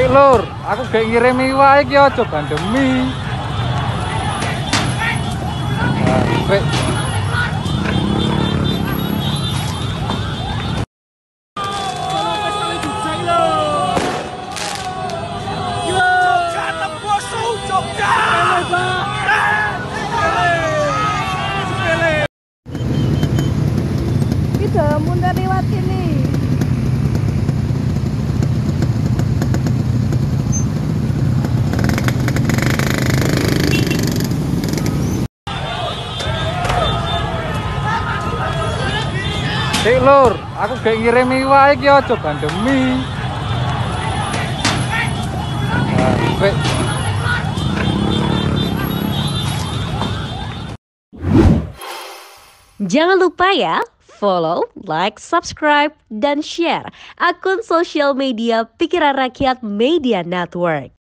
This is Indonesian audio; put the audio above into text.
Lur, aku gak ngirimi wae iki aja pandemi. Nah, wek. Kita mundur lewat sini. Lur, aku gak ngirimi wae iki aja pandemi. Nah, wek. Jangan lupa ya, follow, like, subscribe, dan share akun sosial media Pikiran Rakyat Media Network.